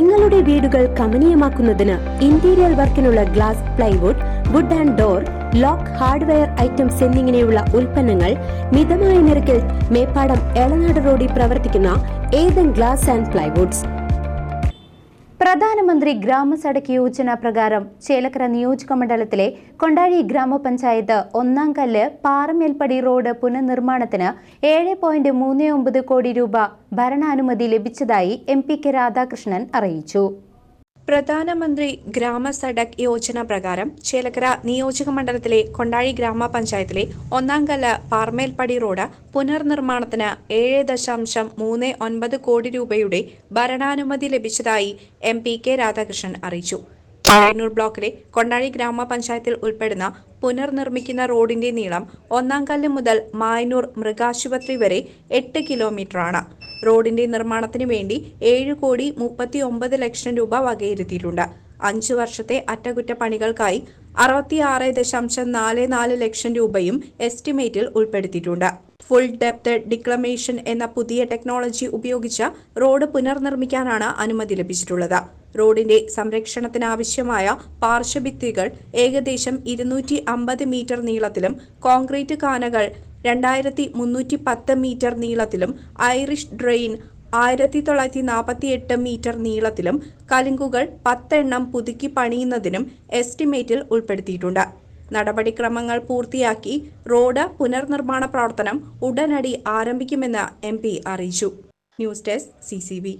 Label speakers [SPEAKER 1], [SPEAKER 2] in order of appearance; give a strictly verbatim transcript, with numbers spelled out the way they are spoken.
[SPEAKER 1] നിങ്ങളുടെ വീടുകൾ കമനീയമാക്കുന്നതിന് ഇന്റീരിയർ വർക്കിനുള്ള glass, plywood, wood and door, lock, hardware items എന്നിങ്ങനെയുള്ള ഉൽപ്പന്നങ്ങൾ മിതമായ നിരക്കിൽ മേപ്പാടം എളനാട് റോഡിൽ പ്രവർത്തിക്കുന്ന ഏതൻ ഗ്ലാസ് ആൻഡ് പ്ലൈവുഡ്സ്.
[SPEAKER 2] പ്രധാനമന്ത്രി ഗ്രാമസഡക് യോജന പ്രകാരം ചേലക്കര നിയോജക മണ്ഡലത്തിലെ കൊണ്ടാഴി ഗ്രാമപഞ്ചായത്ത് ഒന്നാം കല്ല് പാറമേൽപ്പടി റോഡ് പുനർനിർമ്മാണത്തിന് ഏഴ് പോയിന്റ് മൂന്ന് ഒമ്പത് കോടി രൂപ ഭരണാനുമതി ലഭിച്ചതായി എം പി കെ രാധാകൃഷ്ണൻ അറിയിച്ചു.
[SPEAKER 3] പ്രധാനമന്ത്രി ഗ്രാമസഡക് യോജന പ്രകാരം ചേലക്കര നിയോജക മണ്ഡലത്തിലെ കൊണ്ടാഴി ഗ്രാമപഞ്ചായത്തിലെ ഒന്നാംകല്ല് പാറമേൽപ്പടി റോഡ് പുനർനിർമ്മാണത്തിന് ഏഴ് ദശാംശം മൂന്ന് ഒൻപത് കോടി രൂപയുടെ ഭരണാനുമതി ലഭിച്ചതായി എം പി കെ രാധാകൃഷ്ണൻ അറിയിച്ചു. മായന്നൂർ ബ്ലോക്കിലെ കൊണ്ടാഴി ഗ്രാമപഞ്ചായത്തിൽ ഉൾപ്പെടുന്ന പുനർനിർമ്മിക്കുന്ന റോഡിന്റെ നീളം ഒന്നാംകല്ല് മുതൽ മായന്നൂർ മൃഗാശുപത്രി വരെ എട്ട് കിലോമീറ്ററാണ്. റോഡിന്റെ നിർമ്മാണത്തിന് വേണ്ടി ഏഴ് കോടി മുപ്പത്തി ഒമ്പത് ലക്ഷം രൂപ വകയിരുത്തിയിട്ടുണ്ട്. അഞ്ചു വർഷത്തെ അറ്റകുറ്റപ്പണികൾക്കായി അറുപത്തിയാറ് ദശാംശം നാല് നാല് ലക്ഷം രൂപയും എസ്റ്റിമേറ്റിൽ ഉൾപ്പെടുത്തിയിട്ടുണ്ട്. ഫുൾ ഡെപ്ത് ഡിക്ലമേഷൻ എന്ന പുതിയ ടെക്നോളജി ഉപയോഗിച്ച് റോഡ് പുനർനിർമ്മിക്കാനാണ് അനുമതി ലഭിച്ചിട്ടുള്ളത്. റോഡിന്റെ സംരക്ഷണത്തിനാവശ്യമായ പാർശ്വഭിത്തികൾ ഏകദേശം ഇരുന്നൂറ്റി അമ്പത് മീറ്റർ നീളത്തിലും കോൺക്രീറ്റ് കാനകൾ രണ്ടായിരത്തി മുന്നൂറ്റി പത്ത് മീറ്റർ നീളത്തിലും ഐറിഷ് ഡ്രെയിൻ ആയിരത്തി തൊള്ളായിരത്തി നാൽപ്പത്തി എട്ട് മീറ്റർ നീളത്തിലും കലുങ്കുകൾ പത്തെണ്ണം പുതുക്കി പണിയുന്നതിനും എസ്റ്റിമേറ്റിൽ ഉൾപ്പെടുത്തിയിട്ടുണ്ട്. നടപടിക്രമങ്ങൾ പൂർത്തിയാക്കി റോഡ് പുനർനിർമ്മാണ പ്രവർത്തനം ഉടനടി ആരംഭിക്കുമെന്ന് എം പി അറിയിച്ചു. News desk C C B.